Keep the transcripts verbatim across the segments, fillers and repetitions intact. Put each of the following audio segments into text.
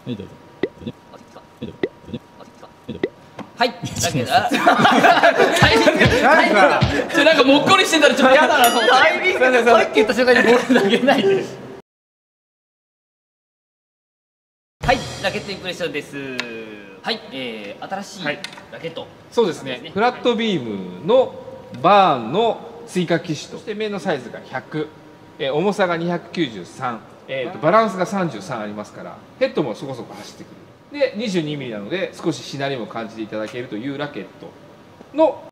はいどうぞ。 はい。だけど、あタイミング、タイミング、ちょなんかもっこりしてたらちょっと嫌だなと思って。タイミング、さっき言った瞬間にボール投げないで。はい、ラケットインプレッションです。はい、えー、新しいラケット。 そうですね。フラットビームのバーンの追加機種として面のサイズがひゃく、えー、重さがにひゃくきゅうじゅうさん、えー、とバランスがさんじゅうさんありますから、ヘッドもそこそこ走ってくる。で にじゅうにミリ なので少ししなりも感じていただけるというラケットの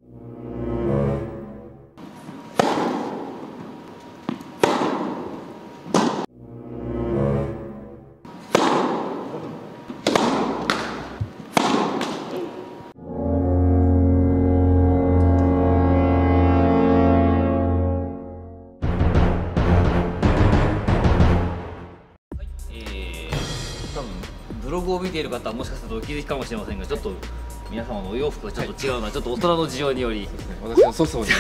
ブログを見ている方はもしかしたらお気づきかもしれませんが、ちょっと皆様のお洋服がちょっと違うのはちょっと大人の事情により、 私の粗相に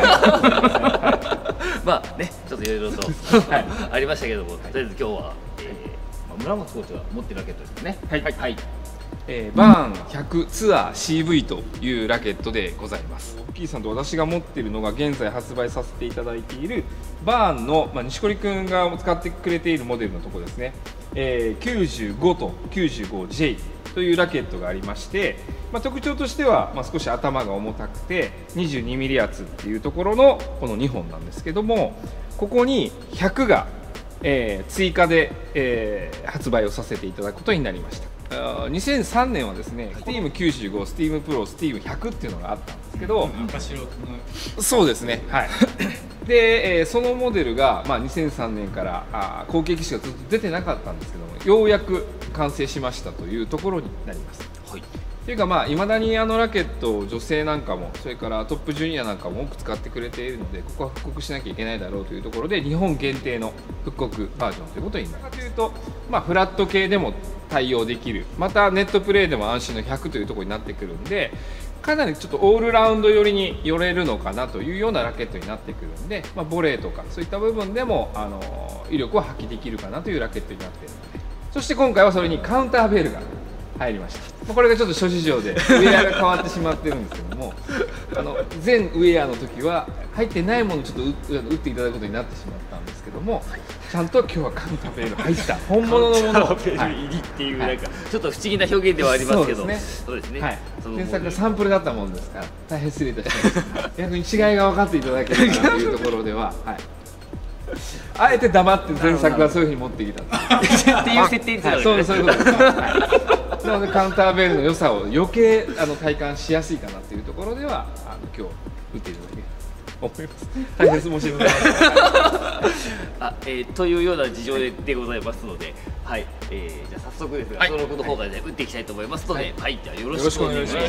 まあね、ちょっといろいろとありましたけども、とりあえず今日は、えー、村本コーチが持ってるラケットですね。はい、はいはい、 えー、バーンひゃくツアー シーブイ というラケットでございます。P さんと私が持っているのが現在発売させていただいているバーンの、まあ、錦織君が使ってくれているモデルのところですね。えー、きゅうじゅうごと きゅうじゅうごジェイ というラケットがありまして、まあ、特徴としては、まあ、少し頭が重たくて にじゅうにミリ 厚っていうところのこのにほんなんですけども、ここにひゃくが、えー、追加で、えー、発売をさせていただくことになりました。にせんさんねんはですね、スティームきゅうじゅうご、スティームプロ、スティームひゃくっていうのがあったんですけど、そうですね、はいで、えー、そのモデルが、まあ、にせんさんねんからあ後継機種がずっと出てなかったんですけども、ようやく完成しましたというところになります。はい、というか、まあ、いまだにあのラケットを女性なんかも、それからトップジュニアなんかも多く使ってくれているので、ここは復刻しなきゃいけないだろうというところで、日本限定の復刻バージョンということになるかというと、まあ、フラット系でも対応できる、またネットプレーでも安心のひゃくというところになってくるんで、かなりちょっとオールラウンド寄りに寄れるのかなというようなラケットになってくるんで、まあ、ボレーとかそういった部分でもあの威力を発揮できるかなというラケットになっているので、そして今回はそれにカウンターベルが入りました。まあ、これがちょっと諸事情でウェアが変わってしまってるんですけども、あの全ウェアの時は入ってないものをちょっと打っていただくことになってしまったんですけども、ちゃんと今日はカウンターベル入った本物のものをベル入りっていうなんかちょっと不思議な表現ではありますけど、 そうですね。はい。原作がサンプルだったもんですから大変失礼いたしました。逆に違いが分かっていただけるかなというところでは、はい。あえて黙って前作はそういうふうに持ってきたっていう設定ですよね。 そうそういうことです。なのでカウンターベルの良さを余計あの体感しやすいかなというところでは、あの今日打っていただけると思います。大変申し訳ございません。 あ、えー、というような事情ででございますので、はい、えー、じゃあ早速ですが、はい、登録の方からね、打っていきたいと思いますので、はい、はい、じゃあよろしくお願いします。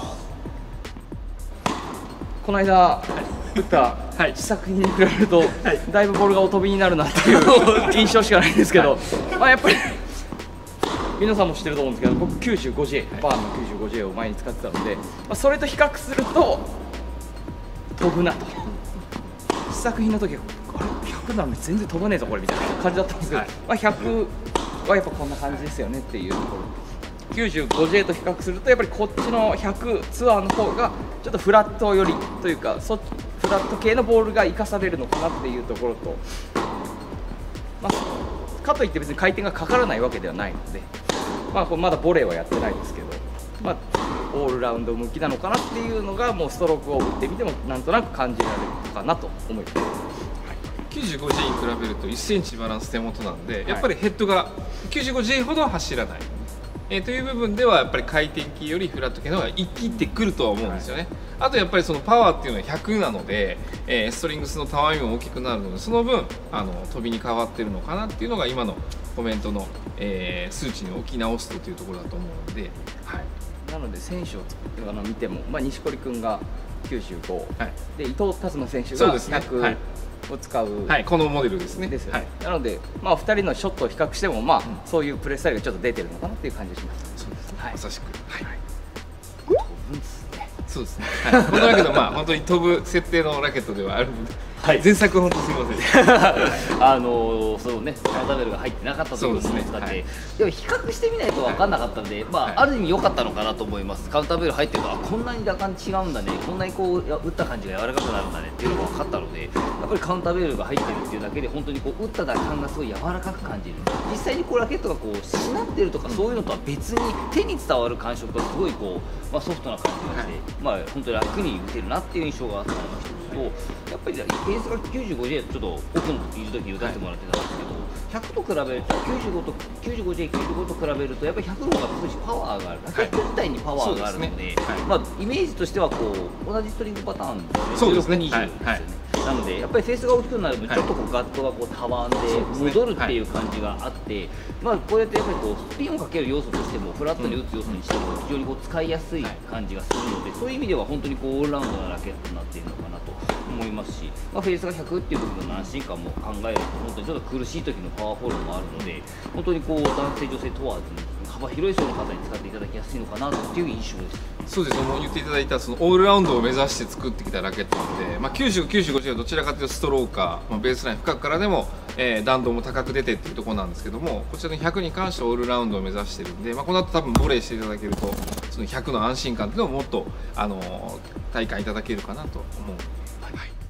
この間打った試作品に比べると、だいぶボールがお飛びになるなっていう印象しかないんですけど、まあやっぱり皆さんも知ってると思うんですけど、僕 きゅうじゅうごジェイ、バーンの きゅうじゅうごジェイ を前に使ってたので、まあ、それと比較すると飛ぶなと。試作品の時はあれひゃくなのに全然飛ばねえぞこれみたいな感じだったんですけど、はい、まあひゃくはやっぱこんな感じですよねっていうところ。きゅうじゅうごジェイ と比較するとやっぱりこっちのひゃくツアーの方がちょっとフラット寄りというか、そフラット系のボールが生かされるのかなっていうところと、まあ、かといって別に回転がかからないわけではないので、まあ、これまだボレーはやってないですけど、まあ、オールラウンド向きなのかなっていうのがもうストロークを打ってみてもなんとなく感じられるかなと思います。 きゅうじゅうごジェイ に比べるといっセンチバランス手元なんで、やっぱりヘッドが きゅうじゅうごジェイ ほどは走らない、えー、という部分ではやっぱり回転機よりフラット系の方が生きてくるとは思うんですよね。はい、あとやっぱりそのパワーっていうのはひゃくなので、えー、ストリングスのたわみも大きくなるので、その分あの飛びに変わってるのかなっていうのが今のコメントの、えー、数値に置き直すというところだと思うので、はい、 なので選手をあの見ても、まあ、錦織君がきゅうじゅうご、はい、で伊藤達馬選手がひゃく、はい、を使う、 はい、このモデルですね。 ですよね。はい、なので、まあ、ふたりのショットを比較しても、まあ、うん、そういうプレースタイルがちょっと出てるのかなっていう感じがします。 そうですね。はい、まさしく。はい。 飛ぶんですね。 そうですね。はい、このラケット、まあ、本当に飛ぶ設定のラケットではあるので、 はい前作は本当すみません。 あのー、そのねカウンターベルが入ってなかったということそうですねだって、 はい、 でも比較してみないと分かんなかったんで、まあ、 はい、 ある意味良かったのかなと思います。カウンターベル入ってるとあこんなに打感違うんだね、こんなにこう打った感じが柔らかくなるんだねっていうのが分かったので、やっぱりカウンターベルが入ってるっていうだけで本当にこう打った打感がすごい柔らかく感じる。実際にこうラケットがこうしなってるとかそういうのとは別に手に伝わる感触がすごいこう、まあ、ソフトな感じがして、まあ本当に楽に打てるなっていう印象があったのが一つと、やっぱりエースが きゅうじゅうごジェイ ちょっと奥のいる時に打たせてもらってたんですけど、ひゃくと比べると きゅうじゅうご と きゅうじゅうごジェイ、きゅうじゅうご と比べるとやっぱりひゃくの方が少しパワーがある、ラケット自体にパワーがあるので、まあイメージとしてはこう同じストリングパターンですね。 そうですね。 じゅうろく、にじゅうですよね。はいはい、なのでやっぱりフェースが大きくなる分ちょっとこうガットがこうたわんで戻るっていう感じがあって、まあこうやってやっぱりこうスピンをかける要素としてもフラットに打つ要素にしても非常にこう使いやすい感じがするので、そういう意味では本当にこうオールラウンドなラケットになっているのかなと思いますし、まあ、フェースがひゃくっていう部分の安心感も考えると本当にちょっと苦しい時のパワーフォールもあるので、本当にこう男性女性問わずに幅広い層の方に使っていただきやすいのかなという印象です。 そうです。もう言っていただいたそのオールラウンドを目指して作ってきたラケットなので、まあ、きゅうじゅう、きゅうじゅうごジェイはどちらかというとストローカー、まあ、ベースライン深くからでも、えー、弾道も高く出てっていうところなんですけども、こちらのひゃくに関してはオールラウンドを目指してるんで、まあ、この後多分ボレーしていただけるとそのひゃくの安心感っていうのをもっと、あのー、体感いただけるかなと思う。はい